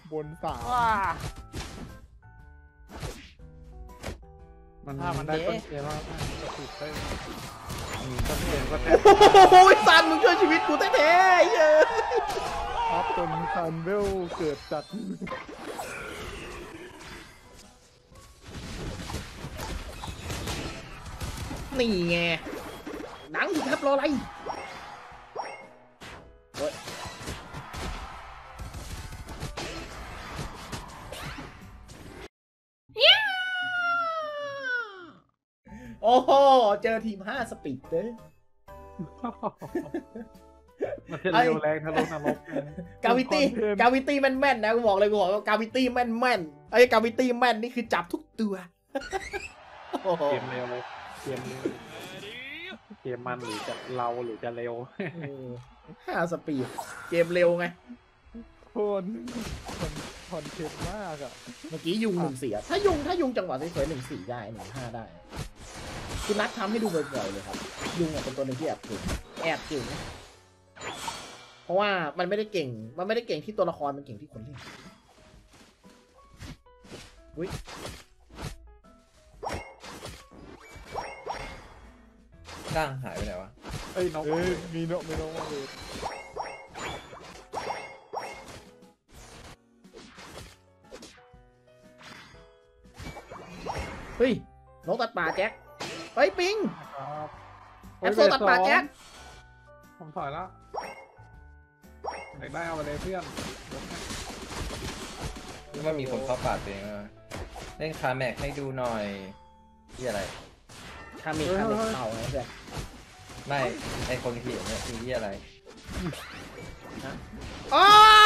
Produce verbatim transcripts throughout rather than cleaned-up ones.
บนสามมันถ้ามันได้ต้นเกมแล้วก็ถูกได้ต้นเกมก็แทบโอ้ยซันมึงช่วยชีวิตกูแท้ๆเยอะครับจนซันเวลเกิดจัดนี่ไงหนังสิครับรออะไรโอ้โหเจอทีมห้าสปีดเด้อมันจะเร็วแรงทะลุนรกกาวิตี้กาวิตี้แม่นแม่นนะกูบอกเลยกูบอกว่ากาวิตี้แม่นแม่นไอ้กาวิตี้แม่นนี่คือจับทุกตัวเกมเร็วเกมเร็วเกมมันหรือจะเราหรือจะเร็วห้าสปีดเกมเร็วไงคนคนคอนเทนต์มากอะเมื่อกี้ยุงหนึ่งสี่ถ้ายุงถ้ายุงจังหวะสวยๆหนึ่งสี่ได้หนึ่งห้าได้คุณนัททำให้ดูบ่อยๆเลยครับยุงเป็นตัวหนึ่งที่แอบเก่งแอบเก่งเพราะว่ามันไม่ได้เก่งมันไม่ได้เก่งที่ตัวละครมันเก่งที่คนเล่นอุ้ยร่างหายไปไหนวะเอ้ยนกเอ้ยมีนกมีนกมาเลยเฮ้ยนกตัดป่าแจ็คเฮ้ยปิงแอปโซตัดป่าแจ็คผมถอยแล้วอยากได้เอาไปเลยเพื่อนนี่ว่ามีคนเข้าป่าตัวเองมาเล่นคาแม็กให้ดูหน่อยที่อะไรคาเมกคาเมกเต่าไงเพื่อนไม่ไอคนที่เนี่ยคือที่อะไรอ๋อ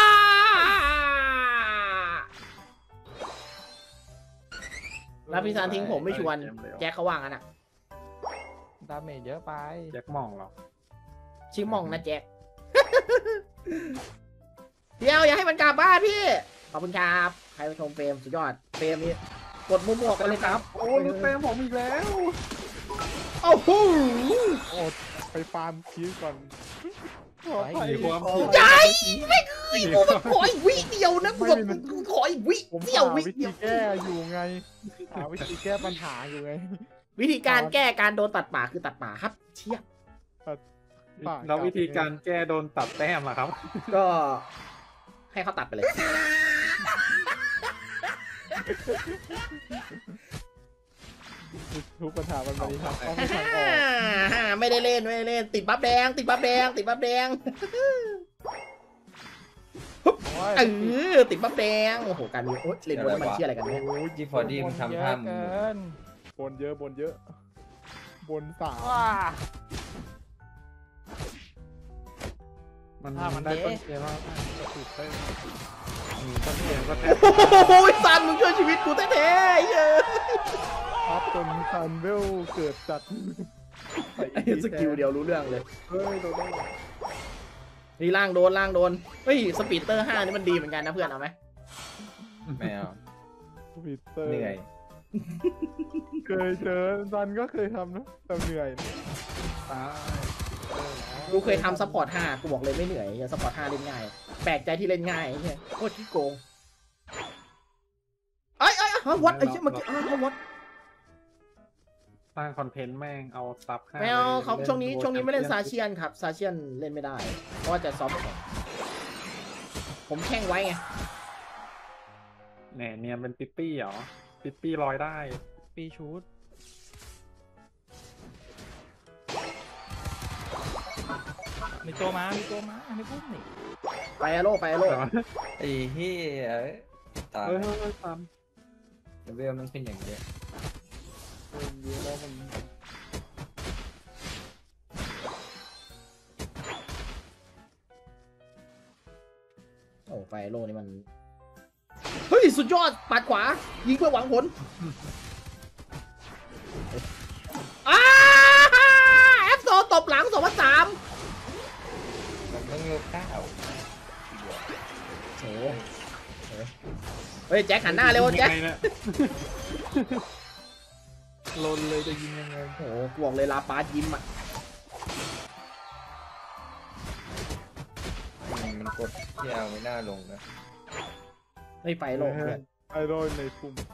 แล้วพี่ซานทิ้งผมไม่ชวนแจ็คเขาว่างกันอะดาเมจเยอะไปแจ็คมองหรอชิมองนะแจ็คเดี๋ยวอย่าให้มันกลับบ้านพี่ขอบคุณครับใครไปชมเฟรมสุดยอดเฟรมนี้กดมั่วๆกันเลยครับโอ้ยเฟรมผมอีกแล้วโอ้โหอดไปฟาร์มคิวก่อนใจไม่เคยกูมาขออีกวิเดียวนะกูแบบขออีกวิเดียววิธีแก้อยู่ไงหาวิธีแก้ปัญหาอยู่ไงวิธีการแก้การโดนตัดป่าคือตัดป่าครับเชี่ยแล้ววิธีการแก้โดนตัดแต้มล่ะครับก็ให้เขาตัดไปเลยทุกปัญหามันมีทางออกไม่ได้เล่นไม่ได้เล่นติดบัฟแดงติดบัฟแดงติดบัฟแดงเออติดบัฟแดงโอ้โหการนี้โอ๊ยเล่นบนมันเชี่ยอะไรกันเนี่ยโอ้ยจีฟอร์ดี้มันทำท่าบนเยอะบนเยอะบนสามมันถ้ามันได้ต้นเกมแล้วก็ถูกได้ต้นเกมก็แทบโอ้ยซันมึงช่วยชีวิตกูแท้ๆเยอะครับจนซันเวลเกิดจัดสกิลเดียวรู้เรื่องเลยเฮ้ยโดนนี่ล่างโดนล่างโดนเฮ้ยสปีดเตอร์ห้านี่มันดีเหมือนกันนะเพื่อนเอาไหมไม่เอาสปีดเตอร์เหนื่อยเคยเจอซันก็เคยทำนะแต่เหนื่อยตายกูเคยทำซัพพอร์ตห้ากูบอกเลยไม่เหนื่อยซัพพอร์ตห้าเล่นง่ายแปลกใจที่เล่นง่ายเนี่ยโคตรที่โกงไอ้ไอ้ฮะวัดไอ้เชี่ยเมื่อกี้อ้าววัดสร้างคอนเทนต์แม่งเอาซับไม่เอาเขาช่วงนี้ช่วงนี้ไม่เล่นซาเชียนครับซาเชียนเล่นไม่ได้เพราะว่าจะซอฟต์ผมแข่งไว้ไงแหน่เนี่ยเป็นปิ๊ปปี้เหรอปิ๊ปปี้ลอยได้ปีชูดมีตัวมามีตัวมาในพุ่มนี่ไปอโร่ไปอโร่ไอ้เหี้ยตายเฮ้ยเฮ้ยตามเวลมันเป็นอย่างเดียวเยอะแล้วมันโอ้ไฟโลนี่มันเฮ้ยสุดยอดปัดขวายิงเพื่อหวังผลอ้าแอปโซตบหลังสองพันสามมันต้องโยกก้าวโอ้เฮ้ยแจ็คหันหน้าเร็วแจ็คลนเลยจะยิงยังไงโอ้โหกวงเลยลาปายิ้มอ่ะมันกดที่เอาไม่น่าลงนะไม่ไฟโลกเพื่อนไอโรนในปุ่ม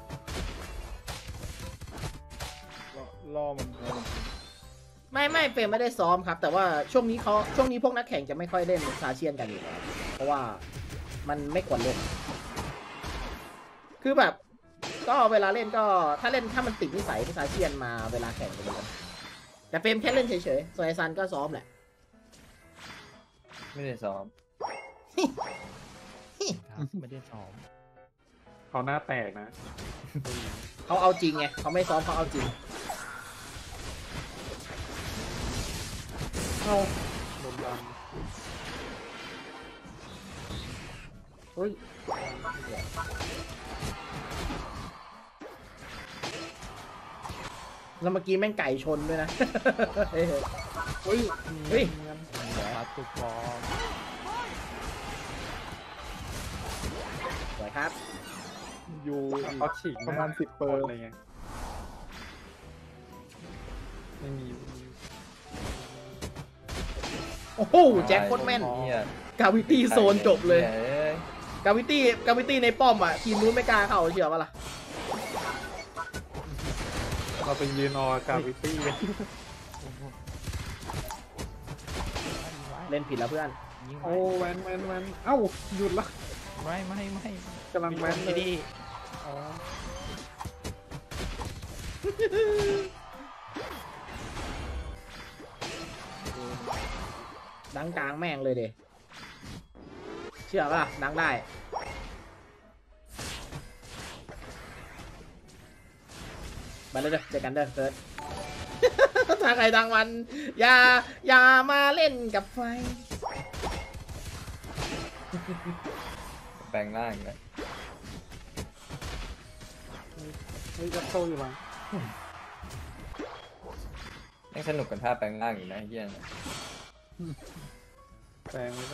ล่อล่อมันล่อมันไม่ไม่เฟรมไม่ได้ซ้อมครับ แต่ว่าช่วงนี้เขาช่วงนี้พวกนักแข่งจะไม่ค่อยเล่นซาเชียนกันอยู่แล้วเพราะว่ามันไม่ควรเล่น คือแบบ ก็เวลาเล่นก็ถ้าเล่นถ้ามันติดนิสัยซาเชียนมาเวลาแข่งจะมีกันแต่เฟรมแค่เล่นเฉยๆส่วนไอซันก็ซ้อมแหละไม่ได้ซ้อมครับไม่ได้ซ้อมเขาหน้าแตกนะเขาเอาจริงไงเขาไม่ซ้อมเขาเอาจริงเอาโดนดันเฮ้ยแล้วเมื่อกี้แม่งไก่ชนด้วยนะ เฮ้ยเฮ้ยเฮ้ยครับตุกบอลสวยครับอยู่อีกเขาฉีกประมาณสิบเปอร์อะไรเงี้ยไม่มีโอ้โหแจ็คโคตรแม่นเหี้ยกาวิตี้โซนจบเลยหี้อ้ยกาวิตี้กาวิตี้ในป้อมอ่ะ ทีมนู้นไม่กล้าเข้าเชื่อปะล่ะเราเป็นยืนออกาวิตี้กันเล่นผิดแล้วเพื่อนยิงโอ้แวนแวนแวนเอ้าหยุดละไม่ไม่ไม่กำลังแวนเลไม่ยดีอ๋อดังกลางแม่งเลยเดเชื่อปะล่ะดังได้ไปเลยเด้อเจอกันเด้อเกิร์ด ทางใครทางมัน อย่า อย่ามาเล่นกับไฟแปลงร่างเลยเฮ้ยจับโตอยู่หลังยังสนุกกับท่าแปลงร่างอยู่นะไอ้เฮียนะแปลงไม่ได้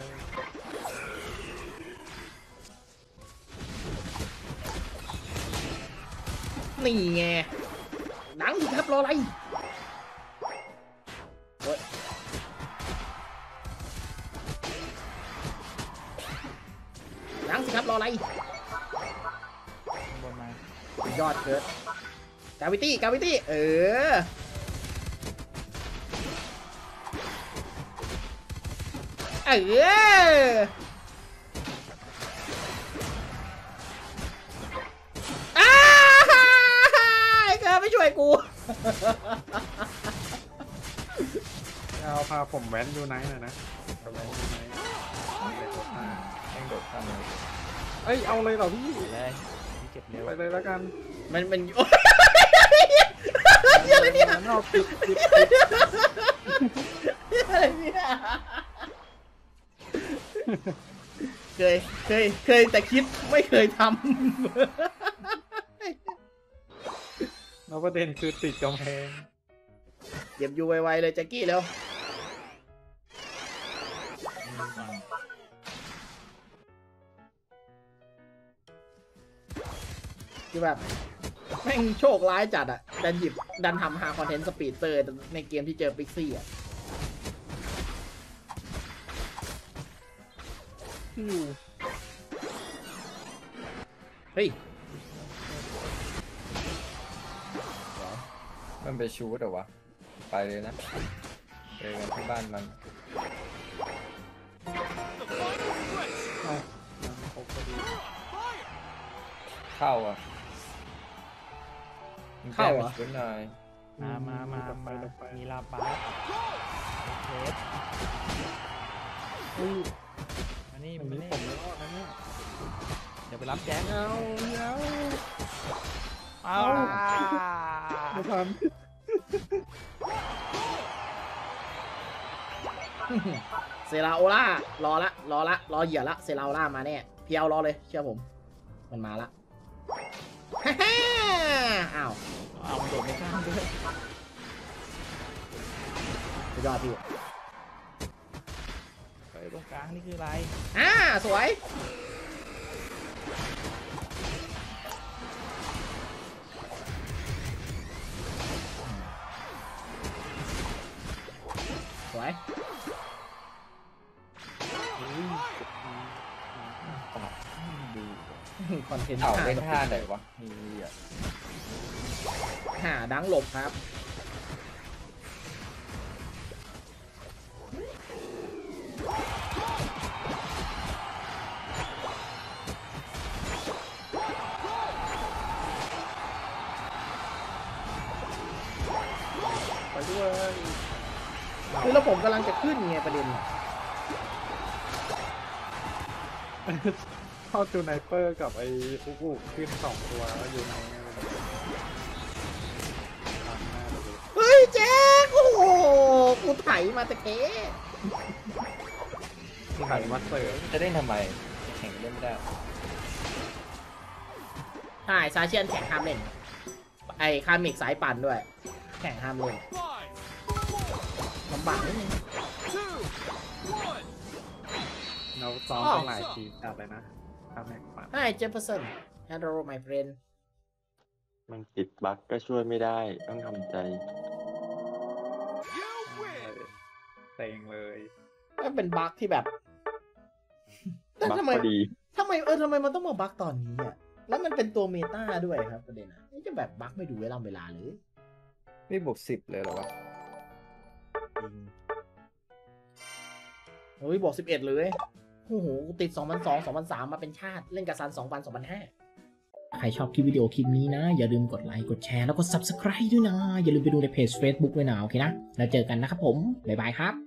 นี่ไงดังสิครับรออะไรโอ๊ยดังสิครับรออะไรบนมาสุดยอดเกิร์ดกาวิตี้กาวิตี้เออเอออ้าไอ้เกิร์ดไม่ช่วยกูเอาพาผมแวนดูไนท์หน่อยนะแวนดูไนท์แม่งโดดข้ามเลยเอ้ยเอาเลยเหรอพี่ไปเลยนี่เก็บเร็วไปเลยแล้วกันมันมันโอ๊ยเหี้ยอะไรเนี่ยนอกปิดปิดอะไรเนี่ยเคยเคยเคยแต่คิดไม่เคยทแล้วประเด็นคือติดกำแพงำเก็บอยู่ไวๆเลยแจ็คกี้เร็วคือแบบแม่งโชคร้ายจัดอะดันหยิบดันทำหาคอนเทนต์สปีดเตอร์ในเกมที่เจอปิกซี่อะอยู่เฮ้ยมันไปชูดเหรอวะไปเลยนะเจอกันที่บ้านมันเอาครบพอดีเข้าอ่ะมึงแก้ไปชุดหน่อยมามามามามีลาปาสเลสอุ้ยมานี่อันมานี้นี่ผมไม่รอดนะเนี่ยเดี๋ยวไปรับแจ็คเอาเอาเอาไม่ทันเซราโอล่ารอละรอละรอเหยื่อละเซราโอล่ามาแน่เพียวรอเลยเชื่อผมมันมาละ ฮ่าฮ่าอ้าวเอาโดดไม่ข้ามด้วยสุดยอดพี่ไปตรงกลางนี่คืออะไรอ่าสวยสวยดูคอนเทนต์เอาเล่นท่าไหนวะนี่อ่ะหาดังหลบครับไปด้วยคือแล้วผมกำลังจะขึ้นไงประเด็นน่ะเข้าจูไนเปอร์กับไอ้อุกุขึ้นสองตัวแล้วอยู่ในนั้นเลยทำหน้าเลยเฮ้ยแจ๊คโอ้โหกูไถมาตะเค้ไข่มาเสิร์ฟจะเล่นทำไมแข่งเล่นไม่ได้ใช่ซาเชียนแข่งห้ามเล่น ไอ้คามิกสายปั่นด้วย แข่งห้ามเล่นลำบากนิดนึงเราซ้อมกันหลายทีจัดเลยนะทำแม็กปัน Hi Jefferson Hello my friend มันติดบั๊กก็ช่วยไม่ได้ต้องทำใจเต็งเลยก็เป็นบั๊กที่แบบแต่บั๊กทำไมพอดีทำไมเออทำไมมันต้องมาบั๊กตอนนี้อ่ะแล้วมันเป็นตัวเมตาด้วยครับประเด็นอ่ะนี่จะแบบบั๊กไม่ดูเวลาเวลาเลยนี่บวกสิบเลยเหรอวะเฮ้ยบอกสิบเอ็ดเลยโอ้โหติดสองพันสอง สองพันสามมาเป็นชาติเล่นกับซันสองพัน สองพันห้าใครชอบคลิปวิดีโอคลิปนี้นะอย่าลืมกดไลค์กดแชร์แล้วก็ ซับสไครบ์ ด้วยนะอย่าลืมไปดูในเพจ เฟซบุ๊ก ด้วยนะโอเคนะแล้วเจอกันนะครับผมบ๊ายบายครับ